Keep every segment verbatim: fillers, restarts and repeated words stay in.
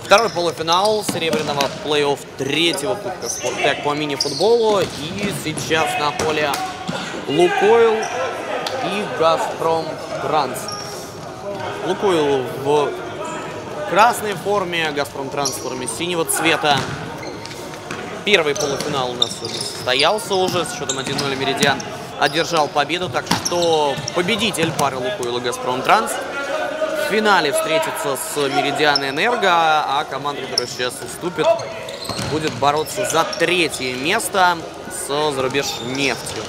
Второй полуфинал серебряного плей-офф третьего кубка Спортэк по мини-футболу. И сейчас на поле Лукойл и Газпром Транс. Лукойл в красной форме, Газпром Транс в форме синего цвета. Первый полуфинал у нас состоялся уже. С счетом один ноль Меридиан одержал победу. Так что победитель пары Лукойл и Газпром Транс в финале встретится с Меридиан Энерго, а команда, которая сейчас уступит, будет бороться за третье место с Зарубеж нефтью.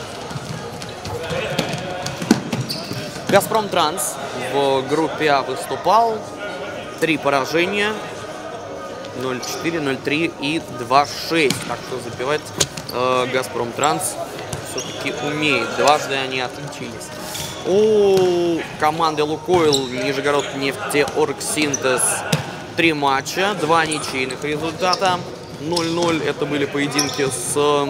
Газпром Транс в группе А выступал. Три поражения. ноль четыре, ноль три и два шесть. Так что забивать э, Газпром Транс все-таки умеет. Дважды они отличились. У команды Лукойл Нижегород нефтеоргсинтез три матча, два ничейных результата. ноль ноль это были поединки с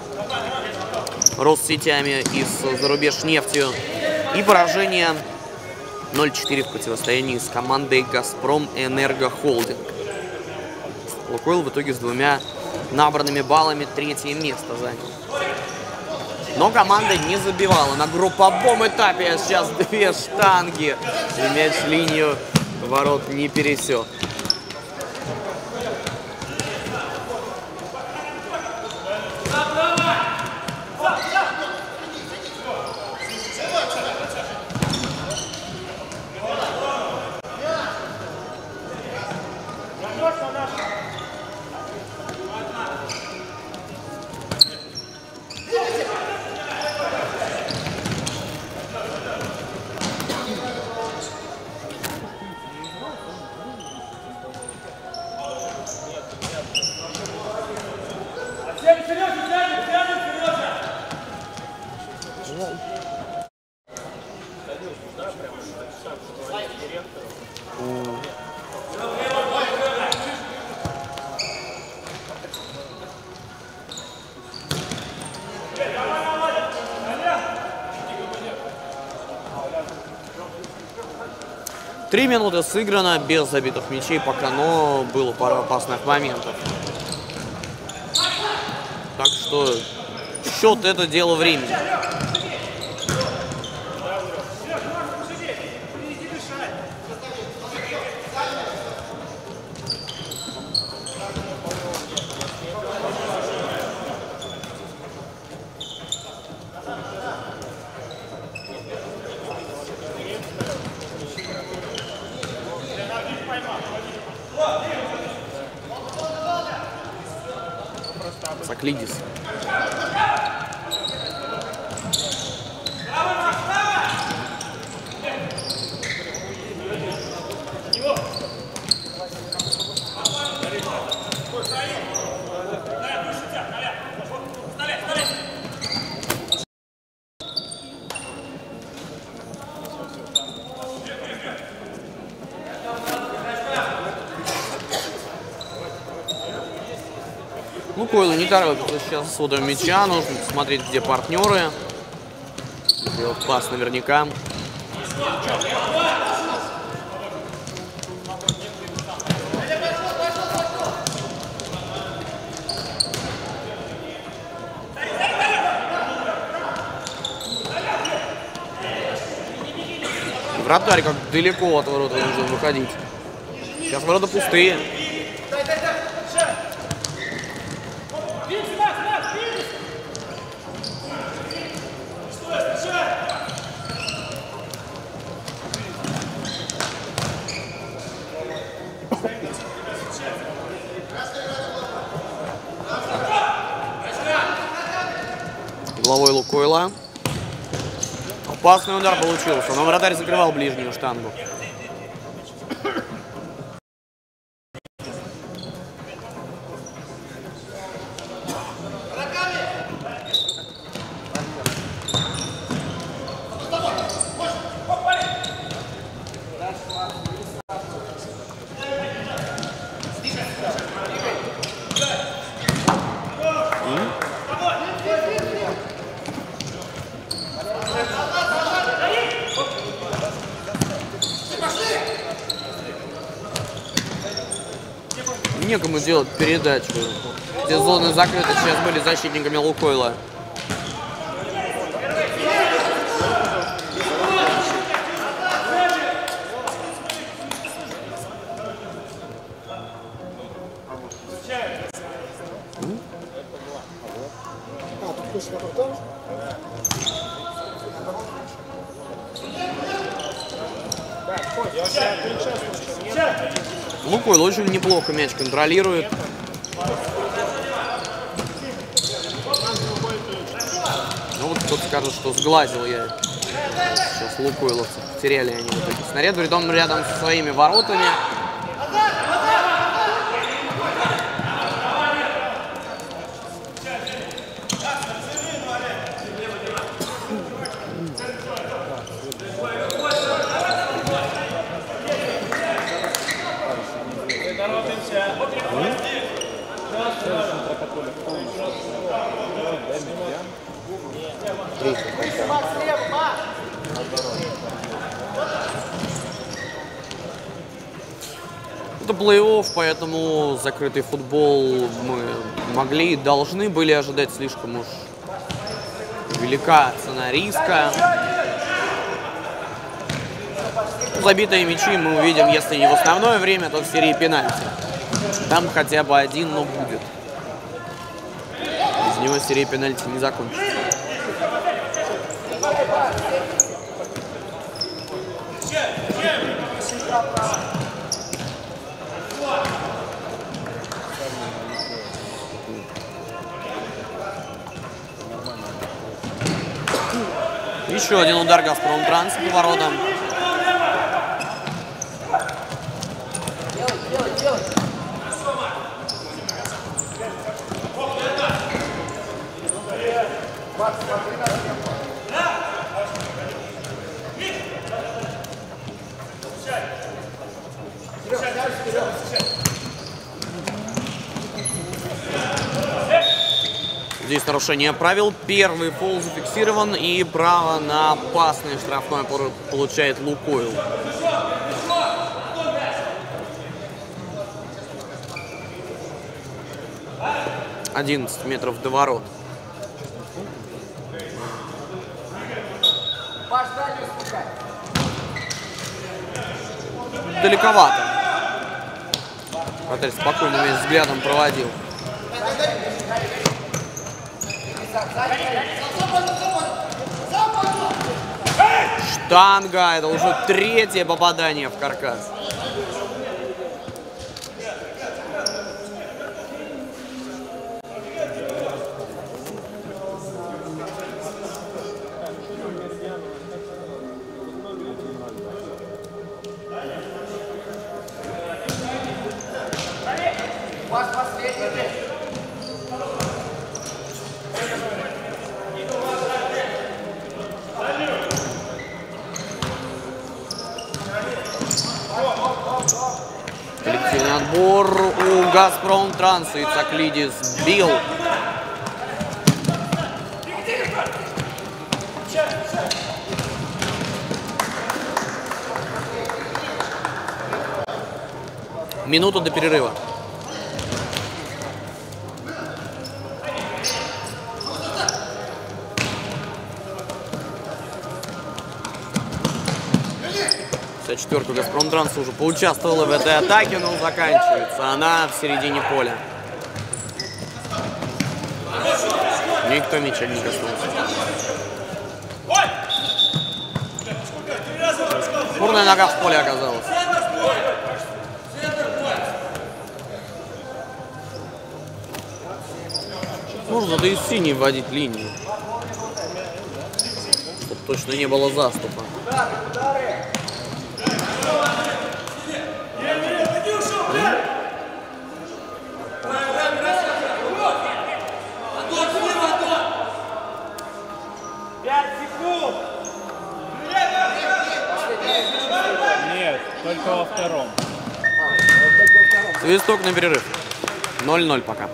Россетями и с Зарубеж нефтью. И поражение ноль четыре в противостоянии с командой Газпром Энерго Холдинг. Лукойл в итоге с двумя набранными баллами третье место занял. Но команда не забивала. На групповом этапе сейчас две штанги. И мяч линию ворот не пересек. Три минуты сыграно без забитых мячей пока, но было пара опасных моментов. Так что счет — это дело времени. Саклидис. Лукойл не торопится сейчас с водой мяча. Нужно посмотреть, где партнеры. Сделать пас наверняка. Вратарь как далеко от ворота нужно выходить. Сейчас ворота пустые. Головой Лукойла. Опасный удар получился, но вратарь закрывал ближнюю штангу. некому делать передачу. Все зоны закрыты сейчас были защитниками Лукойла. Лукойл очень неплохо мяч контролирует. Ну вот кто-то скажет, что сглазил я. Сейчас лукойловцев потеряли они в итоге снаряд, притом рядом со своими воротами. Это плей-офф, поэтому закрытый футбол мы могли и должны были ожидать. Слишком уж велика цена риска. Забитые мячи мы увидим, если не в основное время, то в серии пенальти. Там хотя бы один, но будет. Без него серия пенальти не закончится. Еще один удар Газпромтранс по воротам. Здесь нарушение правил. Первый фол зафиксирован, и право на опасный штрафной получает Лукойл. одиннадцать метров до ворот. Далековато. Вратарь спокойно весь взглядом проводил. Штанга. Это уже третье попадание в каркас. Коллективный отбор у Газпромтранса. Ицаклидис бил. Минуту до перерыва. Вся четверка Газпромтранса уже поучаствовала в этой атаке, но заканчивается она в середине поля. Никто мяча не коснулся. Бурная нога в поле оказалась. Нужно да и синий вводить линию, чтобы точно не было заступа. Нет, только во втором. Свисток на перерыв. ноль ноль пока.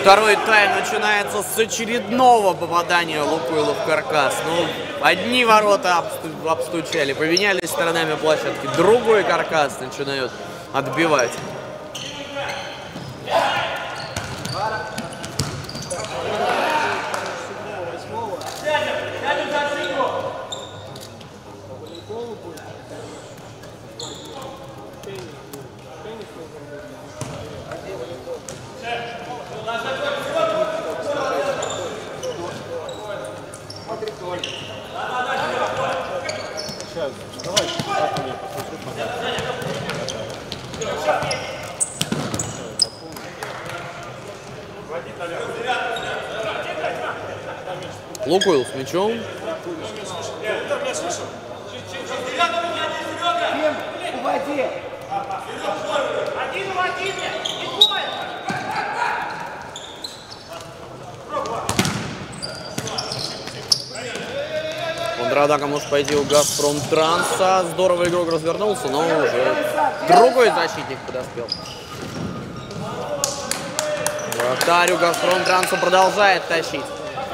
Второй тайм начинается с очередного попадания Лукойла в каркас. Ну, одни ворота обстучали, поменялись сторонами площадки. Другой каркас начинают отбивать. Лукойл с мячом. Уводи! Контратака может пойти у Газпром Транса. Здорово игрок развернулся, но уже другой защитник подоспел. Вратарь у Газпром Транса продолжает тащить.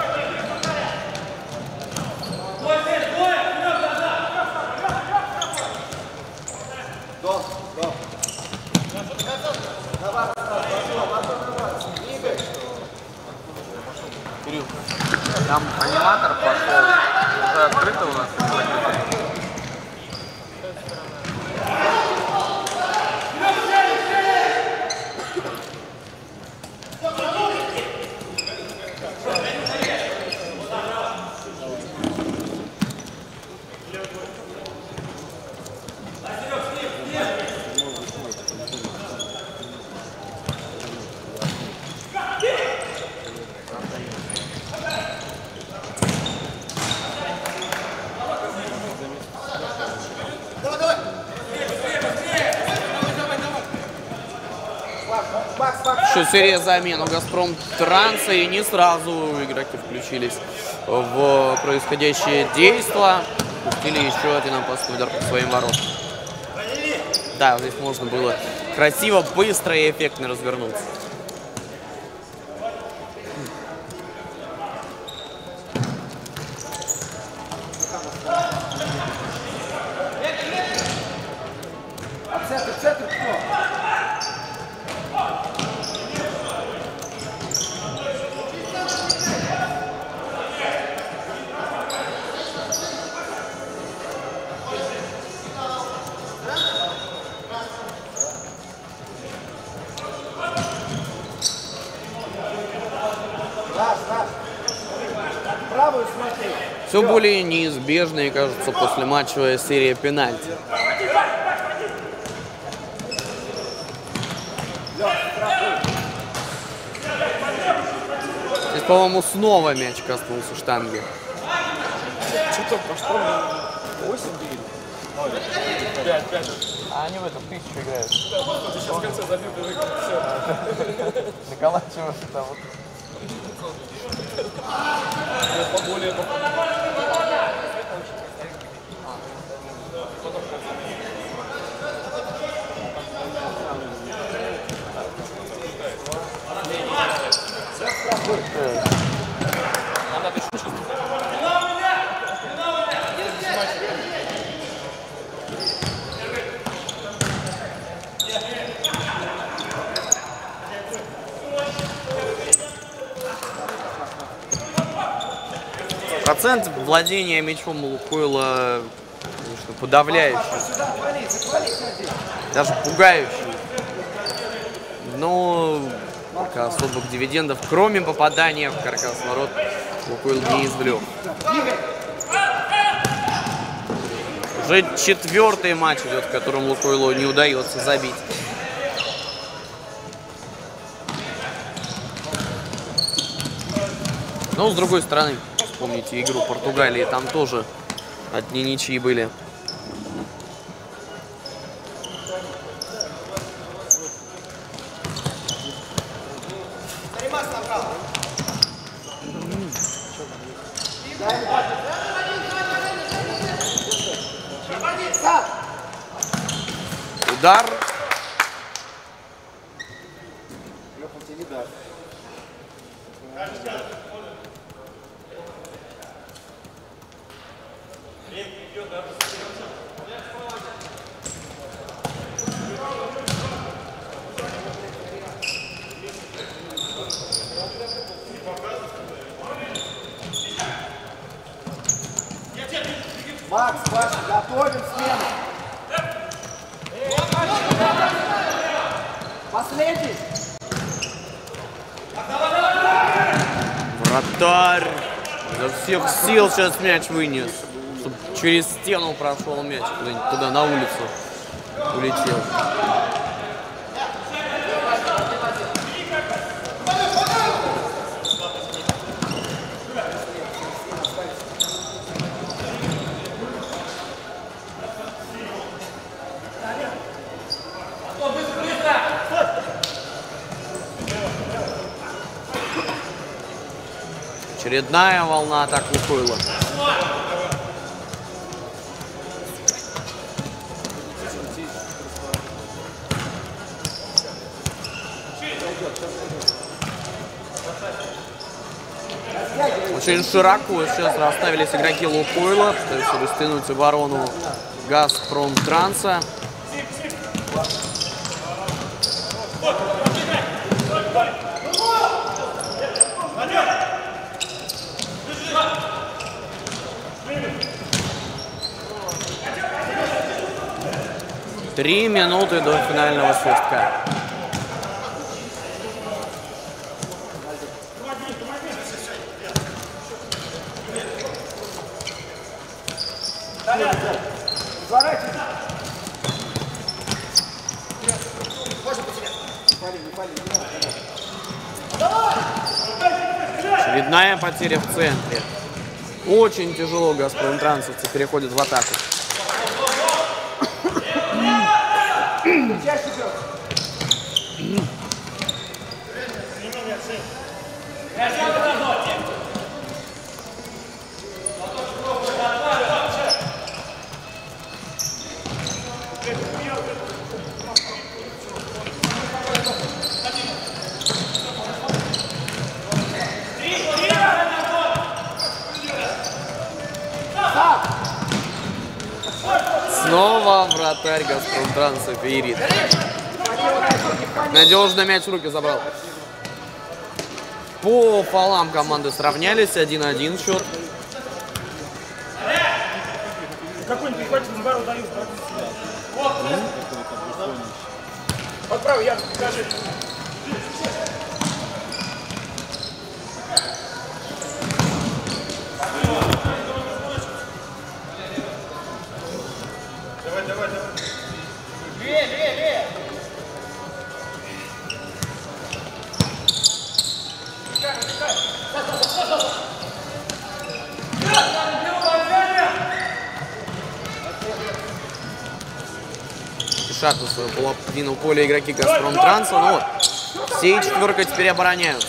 Кирилл, там аниматор пошел, уже открыто у нас. Еще серия замен у Газпром Транса, и не сразу игроки включились в происходящее действо. Пустили еще один опасный удар по своим воротам. Да, здесь можно было красиво, быстро и эффектно развернуться. Центр, центр, кто? Правую смотри. Все более неизбежной, кажется, послематчевая серия пенальти. Здесь, по-моему, снова мяч коснулся штанги. Что-то пошло восемь били. пять, пять. А они в этом тысячу играют. Ты сейчас в конце забил, ты выиграл. Все. Наколачиваешь там вот. Поболее, Надо еще чувствовать. Процент владения мячом у Лукойла, конечно, подавляющий. Даже пугающий. Но пока особых дивидендов, кроме попадания в каркас ворот, Лукойл не извлек. Уже четвертый матч идет, в котором Лукойлу не удается забить. Но с другой стороны, вспомните игру Португалии, там тоже одни ничьи были. Удар. Макс, Паша, готовим смену. Последний. Вратарь изо всех сил сейчас мяч вынес, чтобы через стену прошел мяч, куда-нибудь туда на улицу улетел. Очередная волна атак Лукойла. Очень широко сейчас расставились игроки Лукойла, пытаются растянуть оборону Газпром Транса. Три минуты до финального свистка. Очередная потеря в центре. Очень тяжело газпромтрансовцы переходят в атаку. Снова вратарь Газпромтранса Феерит. Надежно мяч в руки забрал. По фолам команды сравнялись. один-один счет. Какой-нибудь хватит на бару дают. Подправь, Ян, покажи. Давай, давай, давай. Левее, левее, левее. Спешат на свою половину поля игроки Газпромтранса. Ну вот, всей четверкой теперь обороняются.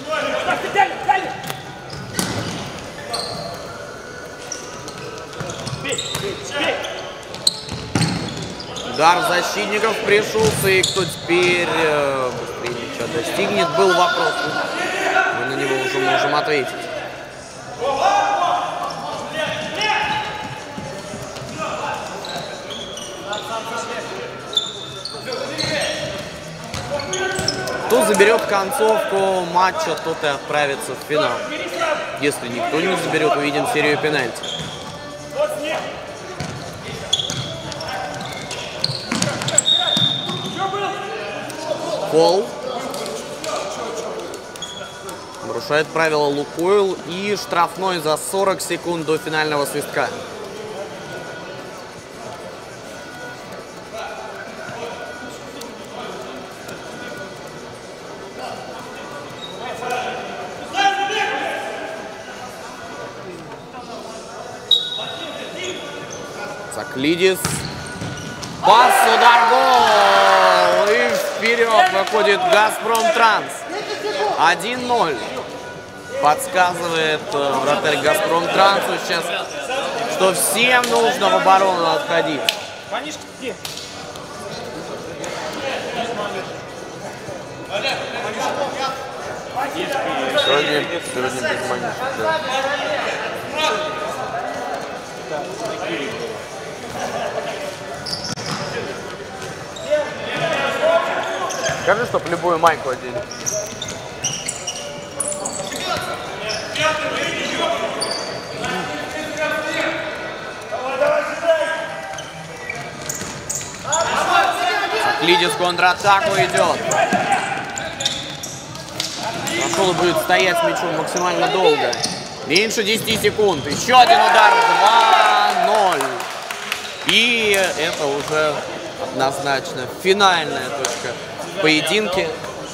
Удар защитников пришелся, и кто теперь э, быстрее мяча достигнет, был вопрос. Мы на него уже можем ответить. Кто заберет концовку матча, тот и отправится в финал. Если никто не заберет, увидим серию пенальти. Фол. Нарушает правила Лукойл и штрафной за сорок секунд до финального свистка. Заклидис. Пас, удар, гол! И вперед выходит Газпромтранс. один ноль. Подсказывает вратарь Газпромтрансу сейчас, что всем нужно в оборону отходить. Манишка где? Сегодня, сегодня без манишки, да. Скажи, чтоб любую майку одели. Лидис в контратаку идет. Пошел и будет стоять с мячом максимально долго. Меньше десяти секунд. Еще один удар. два ноль. И это уже однозначно финальная точка в поединке.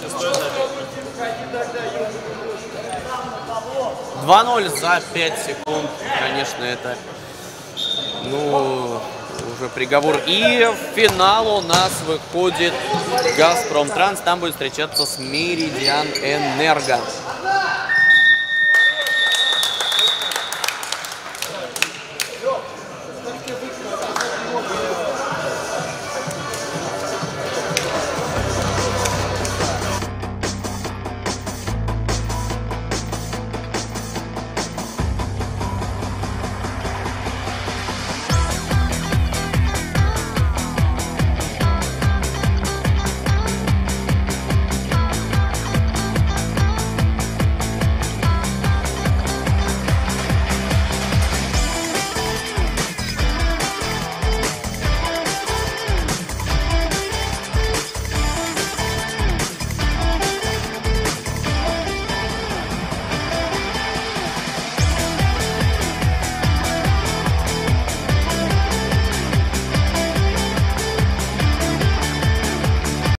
два ноль за пять секунд. Конечно, это... Ну... уже приговор. И в финал у нас выходит Газпром Транс. Там будет встречаться с Меридиан Энерго.